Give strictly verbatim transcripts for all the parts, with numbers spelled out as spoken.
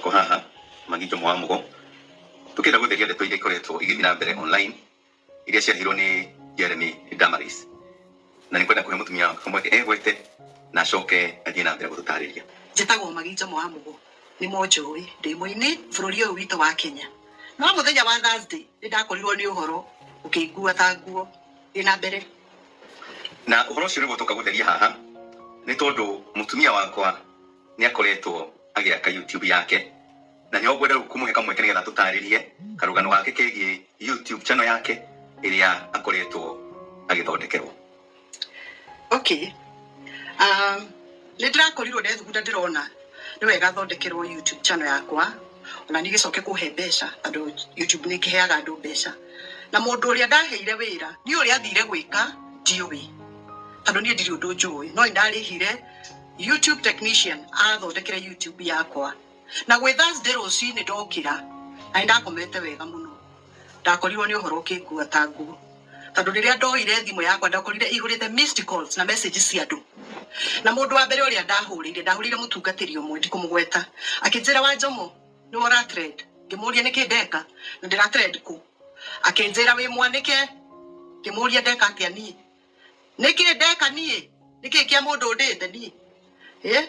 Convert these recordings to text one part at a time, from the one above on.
wako haha Magijo Mwamugo tukenda gutheria ndeto iria ikoretwo igithina mbere online iria ciarihirwo ni Jeremy Damaris na ni kwenda kuhe mutumia kamwe egwete na coke athie na mbere gututariria. Njitagwo Magijo Mwamugo ni monjoi ndi muini bururi uyu witu wa Kenya. No muthenya wa Thursday ndakorirwo ni uhoro ukingua ta nguo ina mbere na uhoro ucio niguo tuka gutheria haha ni tondu mutumia wakwa ni akoretwo agiaka YouTube yake na nyo gwenda kumuhe kamwe kene getha tutaririe karugano gake kegie YouTube channel yake iria akoretwo agithondekerwo. Okay. Um Lidra korirwo ndethugunda ndirona ni wega thondekerwo YouTube channel yakwa ona nigicoke kuhe mbeca andu YouTube ni kiheaga andu mbeca na mundu uria ndaheire wira ni uria athire gwika ndiuwi andu ni ndiri undu njui no ndarihire YouTube technician athondekere YouTube yakwa na gwe Thursday ruci ni ndokira na ndakomete wega muno ndakorirwo ni uhoro ukingua ta nguo tondu riria ndoire thimu yakwa ndakorire igurite missed calls na messages cia andu na mundu wa mbere uria ndahurire ndahurire mutungatiri umwe ndikumugweta akinjira wa Njomo ni wora trade ngimuria niki ndeka na ndira trade ku akinjira wi mwanike ngimuria ndeka atia ni niki ndeka ni niki kia mundu ndinde ni eh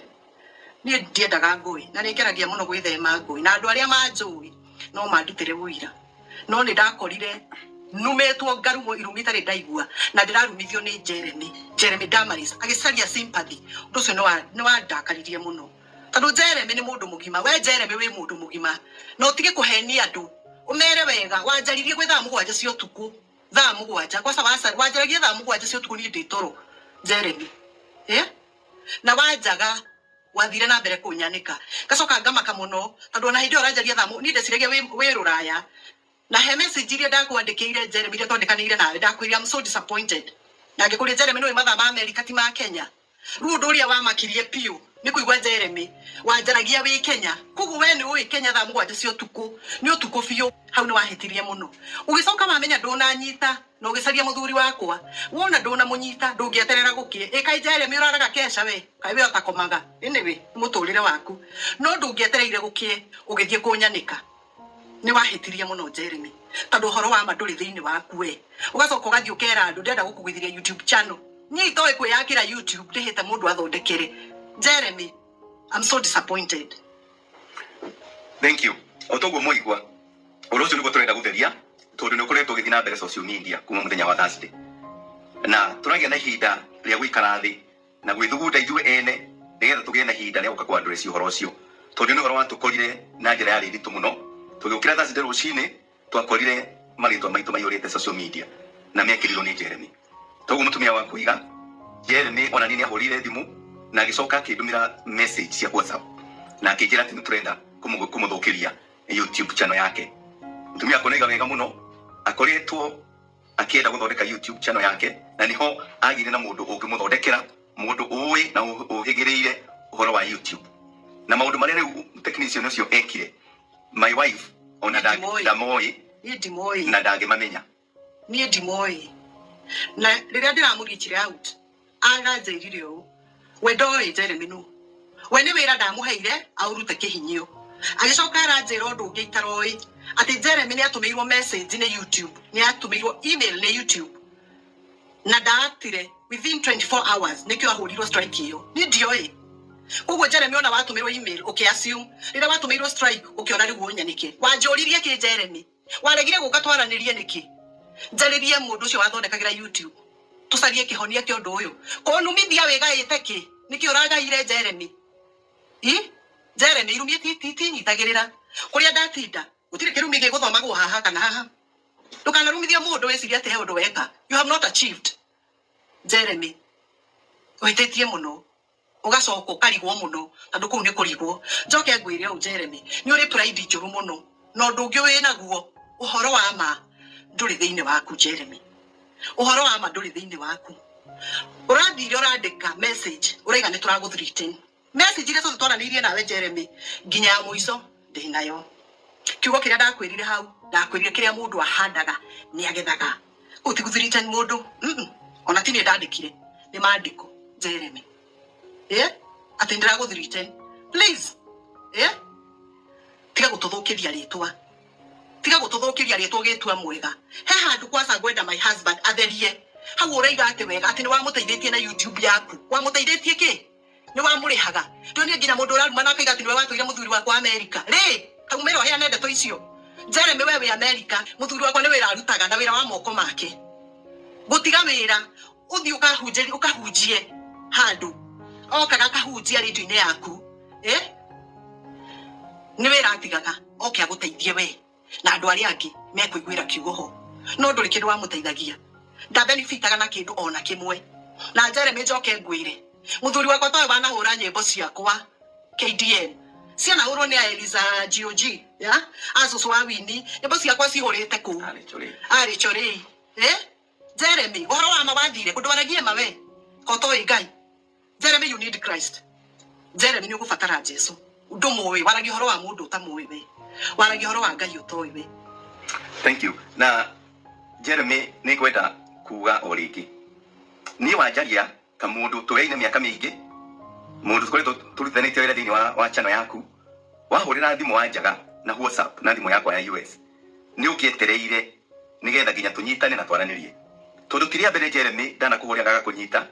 ni ndiendaga ngui na nikeragia muno gwithema ngui na andu aria manjui no mandutire wira no ni ndakorire numetwo ngarumo irumita ri ndaigua na ndirarumithio ni Jeremy Jeremy Damaris agicaria sympathy undu ucio no no andakaririe muno tondu Jeremy ni mundu mugima we Jeremy we mundu mugima no tige kuhenia andu umere wega wanjaririe gwetha mugwanja cio tuku tha mugwanja kwa sababu wanjaragia tha mugwanja cio tuku ni nditoro Jeremy eh na wanjaga wathire na mbere kunyanika gacoka ngamaka muno tondu na hindi oranjagia tha ni ndeciragia we ruraya na he message iria ndakwandikire Jeremy iria tondekanire nawe ndakwira I'm so disappointed na ngikuria Jeremy no matha ma America ti ma Kenya ru ndu uria wamakirie piu ni kuigwa Jeremy wanjaragia wi Kenya kugu we ni ui Kenya tha mugwanja cio tuku ni utuku biu hau ni wahitirie muno ugicoka wamenya ndona nyita no ugicaria muthuri wakwa wona ndona munyita ndungieterera gukie e kai Jeremy uraraga kesha we kai we utakomaga ene we muturire waku no ndungietereire gukie ugithie kunyanika ni wahitirie muno Jeremy tondu horo wa manduri thiini waku we ugacoka ugathii ukera andu ndenda gukugwithiria YouTube channel ni itoe kwiyakira YouTube ndihite mundu athondekere Jeremy I'm so disappointed. Thank you otogo moigwa urocio niguo turenda gutheria tondu ni kuretwo githina mbere social media kuma muthenya wa Thursday na turagia na ihinda ria gwikara thi na gwithugunda ithue ene nigetha tugie na ihinda ria guka kwandureci uhoro ucio tondu ni uhoro watukorire na njira ya riritu muno tugikira Thursday rucini twakorire maritwa maitu maiyurite social media na mekirirwo ni Jeremy togu mutumia wa kuiga Jeremy ona nini ahurire thimu na agicoka akindumira message cia WhatsApp na akijira ati turenda kumuthukiria YouTube channel yake mutumia akonega wega muno akoretwo akienda guthondeka YouTube channel yake na niho agire na mundu ungimuthondekera mundu uwi na uhigireire uhoro wa YouTube na maundu maria riu technician ucio ekire my wife ona ndamoi ndimoi na ndage mamenya ni ndimoi na riria ndiramurichire out aganjirire u we ndoi Jeremy no we ni wira ndamuheire aurute kihinyio agicoka aranjira undu ngiitaroi ati Jeremy ni atumirwo message ni YouTube ni atumirwo email ni YouTube na ndaatire within twenty-four hours nikio ahurirwo strike iyo ni ndioi kugo Jeremy ona watumirwo email ukiassume rira watumirwo strike ukiona rigu nyanike wanjuririe ki Jeremy waregire guka twaranirie niki njaririe mundu ucio wathondekagira YouTube tusarie kihonia ki undu uyu konumithia wega iteki niki uragaire Jeremy i Jeremy irumie ti ti nyitagirira kuria ndatinda gutire kirumi gi guthoma gu haha kana haha ndukana rumithia mundu weciria ate he undu weka you have not achieved Jeremy witetie muno ugacoka ukarigwo muno tondu kuu ni kurigwo njoke ngwire u Jeremy ni uri pride njuru muno no ndungi wi naguo uhoro wa ma nduri thiini waku Jeremy uhoro wa ma nduri thiini waku urathire urandika message uraiga ni turaguthreaten message ile tutu twaranirie nawe Jeremy nginya ya muico ndinayo kiugo kiria ndakwirire hau ndakwirire kiria mundu ahandaga ni agethaga utiguthreaten mundu mm ona tini ndandikire ni maandiko Jeremy eh ati ndiraguthreaten please eh tiga gututhukiria ritwa tiga gututhukiria ritwa gitwa mwega he handu kwaca ngwenda my husband atherie hau uraiga ati wega ati ni wamuteithĩtie na YouTube yaku wamuteithĩtie ki ni wamurihaga tuonie nginya mundu uraruma na kaiga ati ni watũire muthuri wakwa America ri kaumero he anende to icio Jeremy wewe America muthuri wakwa ni wira arutaga na wira wa moko make gutiga wira uthi ukahunjiri ukahunjie handu okaga kahunjia radio-ini yaku eh ni wira atigaga oke aguteithie we na andu aria angi mekuiguira kiugo ho no nduri kindu wa muteithagia nda benefitaga na kindu ona kimwe na Jeremy njoke ngwire muthuri wakwa toyo bana hura nyimbo ciakwa K D M ciana hurwo ni Eliza G O G ya azuzu wa wini nyimbo ciakwa cihurite ku ari chori eh Jeremy uhoro wa mawathire kundu waragie mawe koto igai Jeremy you need Christ Jeremy ni ugubatara Jesu undu muwi waragie uhoro wa mundu utamuwi we waragie uhoro wa Ngai utowi we. Thank you. Na Jeremy ni kwenda kuga oriki ni wajaria ta mundu tueine miaka mingi mundu twari turuthanite wira thini wa wa channel yaku wahurira thimu wanjaga na WhatsApp na thimu yakwa ya U S ni ukietereire nigetha ginya tunyitane na twaranirie tondu tiria mbere Jeremy ndana kuhuria gaga kunyita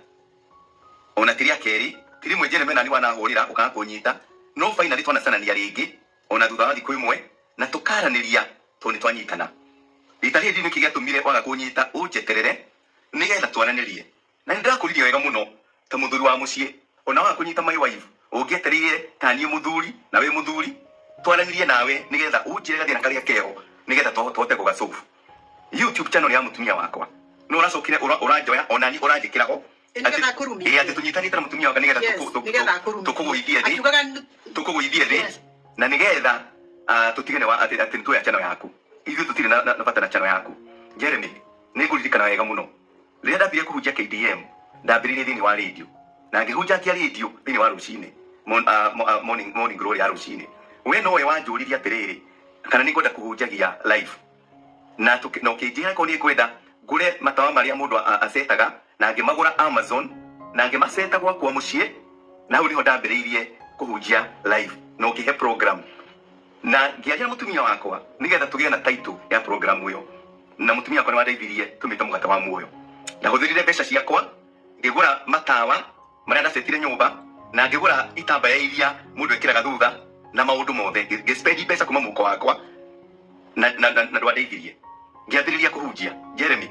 ona tiria keri tiri mwe Jeremy nani wana hurira ukaga kunyita no finally twana sana ni ringi ona thutha wa thiku imwe na tukaraniria toni twanyitana itari ndi nikigia tumire waga kunyita ujeterere nigetha twaranirie na ndakuririe wega muno ta muthuri wa mucie ona wa kunyita my wife ungieterire tani muthuri na we muthuri twaranirie nawe nigetha unjire gathina karia keo nigetha tohote kugasofu YouTube channel ya mutumia wakwa no uracokire uranjoya ona ni uranjikirago ati ati tunyitanite na mutumia wakwa nigetha tukuguithie thi tukuguithie thi na nigetha tutigane wa ati ati ntu ya channel yaku ithu tutire na bata na channel yaku Jeremy ni nguririkana wega muno rĩrĩa ndambire kũhunjia K D M ndambĩrĩirie thĩinĩ wa radio na ngĩhunjia kia radio thĩinĩ wa rũcinĩ morning morning glory ya rũcinĩ we nowe wanjũririe atĩrĩrĩ kana nĩ ngwenda kũhunjagia live na no kĩnjĩra ko nĩ ngwenda ngũre matawa marĩa mũndũ acetaga na ngĩmagũra Amazon na ngĩmaceta gwakwa mũciĩ na hau nĩho ndambĩrĩirie kũhunjia live no ngĩhe program na ngĩaria mũtumia wakwa nigetha tũgĩe na title ya program ĩyo na mutumia wakwa nĩwandeithirie tumĩte mũgate wa muoyo na hũthĩrire mbeca ciakwa ngĩgũra matawa marĩa ndacetire nyũmba na ngĩgũra itambaya iria mũndũ ekĩraga thutha na maũndũ mothe ngĩspendi mbeca kuma mũhuko wakwa na na na ndwandeithirie ngĩambĩrĩria kũhunjia Jeremy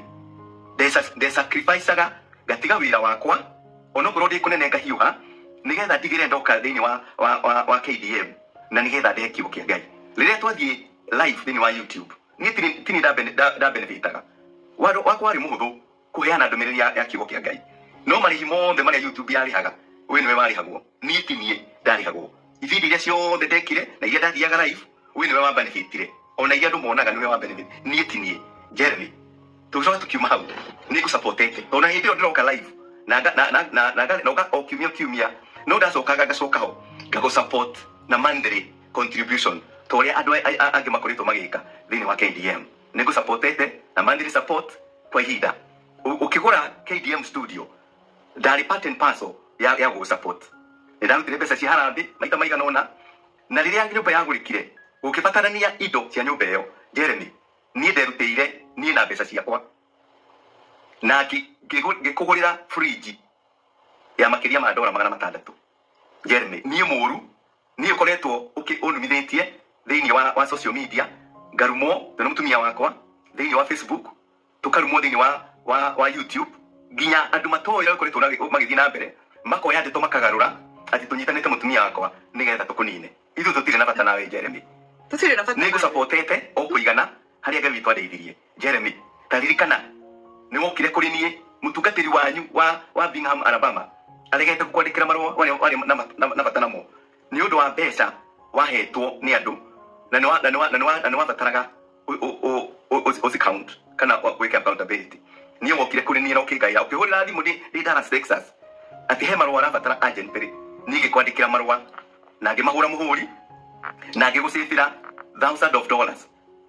ndesacrificaga ngatiga wĩra wakwa onokorwo ndĩkũnenenga hiũha nigetha ndigĩre ndoka thĩinĩ wa wa wa K D M na nigetha ndehe kiugo kĩa Ngai rĩrĩa twathiĩ live thĩinĩ wa YouTube ni tini tini da da benefitaga waro wako ari muhuthu kuheana ndumiriri ya, ya kiugo kia Ngai no marihi mothe maria YouTube yarihaga we niwe warihagwo ni tinie ndarihagwo ibindi iria ciothe ndekire na iria ndathiaga live we niwe wa benefitire ona iria andu monaga niwe wa benefit ni tinie Jeremy tucoka tukiuma hau ni gusupportete ona hindi ĩyo ndiroka live na na na na na na o kiumia kiumia no ndacokaga ngacoka ho ngago support na monthly contribution toria andu angi makoritwo magika thini wa K D M nego supportete na monthly support kwa ihinda ukigura K D M studio ndari part and parcel ya ya go support ndarutire mbeca cia harambe maita maigana ona na riria nyumba yagurikire ukibatarania indo cia nyumba ĩyo Jeremy nie nderutĩire nie na mbeca ciakwa na ngĩkũgũrĩra fridge ya makĩria ma dola magana matandatu Jeremy nie mũru nie koretwo ũkĩũnumithĩtie thĩinĩ wa wa social media ngarumo na mutumia wakwa thĩinĩ wa Facebook tukarumo thĩinĩ wa wa wa YouTube ginya andu matoya koretwo magĩthiĩ na mbere makoya ndeto makagarũra ati tunyitanĩte mutumia wakwa nigetha tukunine ithu tutire na bata nawe Jeremy tutire na bata nĩgu supportete o kũigana harĩa Ngai witũ andeithirie Jeremy taririkana nĩ wokire kũrĩ niĩ mũtungatĩri wanyu wa wa Bingham Alabama aregete gũkwandĩkĩra marũa wale na bata namo nĩ ũndũ wa mbeca wahetwo nĩ andũ na nĩ na nĩ na nĩ wabataraga o account kana wake accountability niĩ wokire kũrĩ niĩ na ũkĩngaĩra ũkĩhũrĩra thimũ ndĩ Dallas Texas ati he marũa arabatara urgently niĩ ngĩkwandĩkĩra marũa na ngĩmahũra mũhũri na ngĩgũcĩbĩra thousands of dollars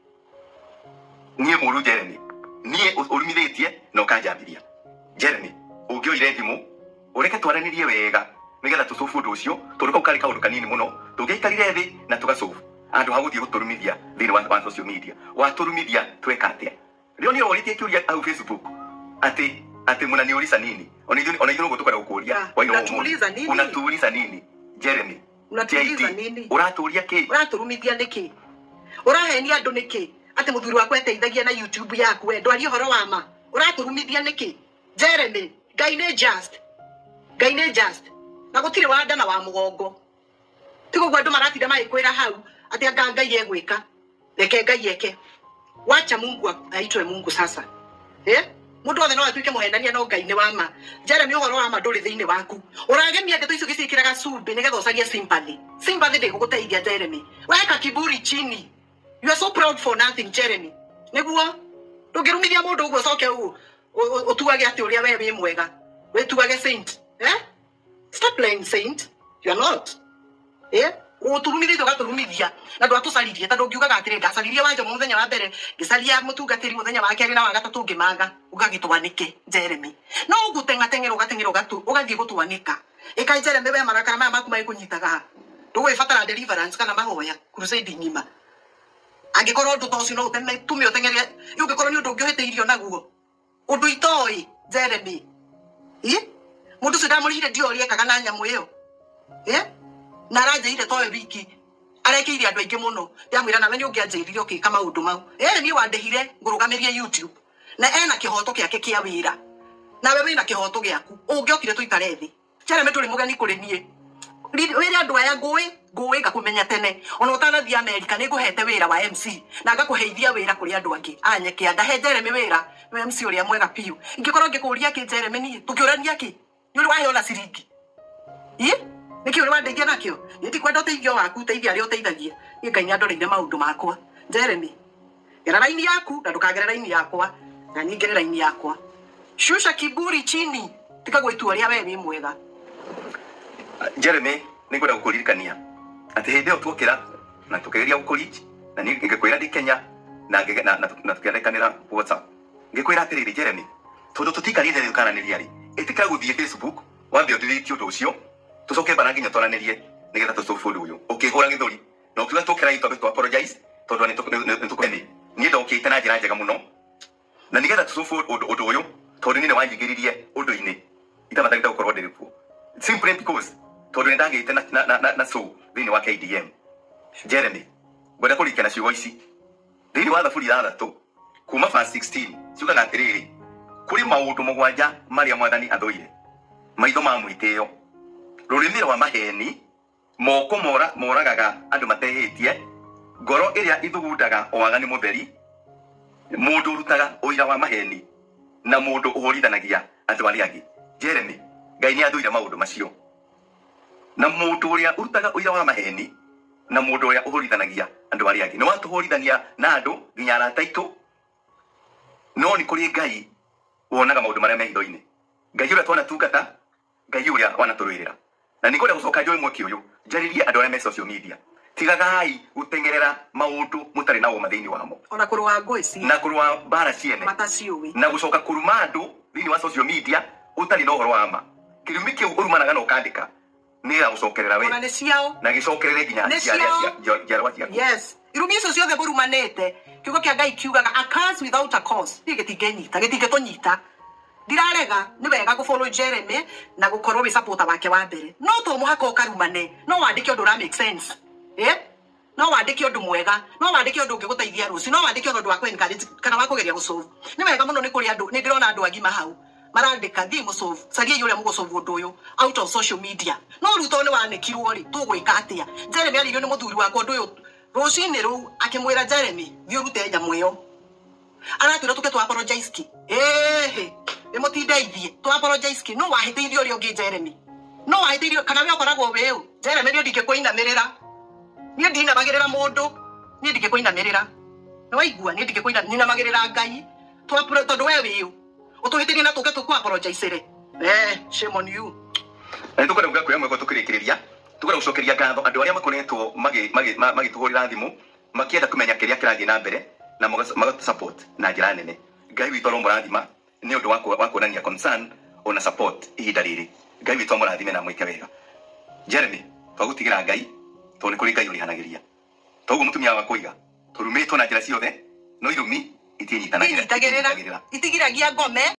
niĩ mũru Jeremy niĩ ũrumithĩtie na ũkanjambĩria Jeremy ũngĩoire thimũ ũreke twaranirie wega nigetha tũcofu ũndũ ũcio tondũ kau karĩ kaũndũ kanini mũno tũngĩikarire thĩ na tũgacofu andu haguthie guturumithia thini wa wa social media waturumithia tweka atia rio ni oritie kiuria au Facebook ati ati mnaniuliza nini ona ithu ona ithu gutukara gukuria wa ino unatuuliza nini Jeremy unatuuliza nini uratuuria ki uraturumithia niki urahenia andu niki ati muthuri wakwa eteithagia na YouTube yaku we ndwari horo wa ma uraturumithia niki Jeremy Ngai nĩ just Ngai nĩ just na gutire wanda na wa mugongo tiko gwa andu maratinda magikwira hau ati anga Ngai egwika reke Ngai eke wacha Mungu aitwe Mungu sasa eh mundu othe no atuike muhendania no Ngai ni wa ma Jeremy uhoro wa ma nduri thiini waku uragemia ndeto icio gicikiraga cumbi nigetha ucarie sympathy sympathy ndiguguteithia Jeremy weka kiburi chini you are so proud for nothing Jeremy niguo ndungirumithia mundu uguo coke u utuage ati uria we wi mwega we tuage saint eh stop playing saint you are not eh uturumithia tugaturumithia na ndu atucaririe tondu ngiugaga atiri ndacaririe wanja muthenya wa mbere ngicaria mutungatiri muthenya wa keri na wa gatatu ngimaga ugagitwanike Jeremy no ugutenga tengero gatengero gatu ugathie gutwanika eka Jeremy we marakara maya maku mai kunyitaga ndugwe fatara deliverance kana mahoya crusade ngima angikorwo ndu tocio no uteme tumi utengeria ungikorwo ni undu ngihete irio naguo undu itoi Jeremy eh mundu cindamurihire ndiorie kaga na nyamu iyo eh na rajeire towe wiki arekeire andu aingi muno ndamwira nawe ni ungianjirire ukika maundu mau eh ni wandehire ngurugamirie YouTube na ena kihoto kiake kia wira nawe wina kihoto giaku ungiokire tuikare thi Jeremy turi mugani kuri nie wira andu aya ngui ngui ngakumenya tene ona utanathia America ni nguhete wira wa M C na ngakuheithia wira kuri andu angi anyeke ndahe Jeremy wira we M C uria mwega piu ingikorwo ngikuria ki Jeremy ni tukiurania ki ni uri wahe ona ciringi ii niki uri wandeithia nakio niti kwenda uteithio waku teithia ari uteithagie ni Ngai ni andoreire maundu makwa Jeremy gera raini yaku na ndukagera raini yakwa na ni ngere raini yakwa shusha kiburi chini tikagwitu aria we wi mwega Jeremy ningwenda gukuririkania ati hindi iyo twokira na tukigeria gukuriji na ningikwira ndi Kenya na na na tukiarekanira WhatsApp ngikwira atiriri Jeremy tondu tutikarire thukananiria ri itika guthie Facebook wambe uthithio undu ucio tucoke bara nginya twaranirie nigetha tucoke uyu ukihura githuri no tuga tukira ito tu apologize tondu ni tukweni ni ndo ukite na njira njega muno na nigetha tucoke undu uyu tondu ni wanjigiririe undu ini itabatagita gukorwo ndiriku simply because tondu ni ndagite na na na, na so thini wa K D M Jeremy gwenda kurikana ciugo ici thini wa thaburi ithathatu kuma verse sixteen ciugaga atiriri kuri maundu mugwanja maria mwathani athoire maitho ma mwitio rurimi rwa maheni moko mora moragaga andu matehitie ngoro iria ithugundaga owagani mutheri mundu rutaga uira wa maheni na mundu uhorithanagia andu aria angi Jeremy Ngai ni athuire maundu macio na mundu uria urutaga uira wa maheni na mundu uria uhorithanagia andu aria angi no watuhorithania na andu nginya arata itu no ni kuri Ngai wonaga maundu maria me hitho-ini Ngai uria twana tungata Ngai uria wana turuirira na nikwenda gucoka njoe mwaki uyu njaririe andu aria me social media tigagai gutengerera maundu mutari na uma thiini wamo ona kurwa ngui ci na kurwa bara ciene mataciuwi na gucoka kuruma andu thiini wa social media utari na uhoro wa ma kirumi kiu urumanaga no kandika ni ya gucokerera we ona ni ciao na gicokerere nginya njiarwa ciaku yes irumi icio ciothe burumanite kiugo kia Ngai kiugaga a cause without a cause ni gitingenyita gitingetunyita ndirarega ni wega ku follow Jeremy na gukorwo wi supporter wake wa mbere no to muhaka ukarumane no wandike undu ra make sense eh no wandike undu mwega no wandike undu ungiguteithia ruci no wandike undu wa encourage kana wa kugeria gusolve ni wega muno ni kuri andu ni ndirona andu agima hau marandika thi musolve caria yuria mugusolve undu uyu out of social media no ruto ni wanekirwo ri tugwika atia Jeremy aririo ni muthuri wa undu uyu rucini ru akimwira Jeremy thi urute nyamu iyo aratwira tuke tu apologize ki eh emotindeithie tu apologize ki no wahitiithio uri ungi Jeremy no wahitiithio kana we okoragwo weu Jeremy ni ndike kuinamirira ni ndina magirira mundu ni ndike kuinamirira no waigua ni ndike kuina nina magirira Ngai tu apolo tondu we weu utuhitirie na tuke tu ku apologize re eh shame on you na tukora uga kuya mwego tukirikiriria tukora gucokeria ngatho andu aria makoretwo magi magi magituhurira thimu makienda kumenya kiria kirathie na mbere na maga support na njira nene Ngai witu ro murathima ni undu wako wakuonania concern ona support ihinda riri Ngai witu murathime na mwike wega Jeremy twagutigira Ngai tondu kuri Ngai urihanagiria toguo mutumia wa kuiga turumitwo na njira ciothe no irumi itinyitanagira itigiragia ngome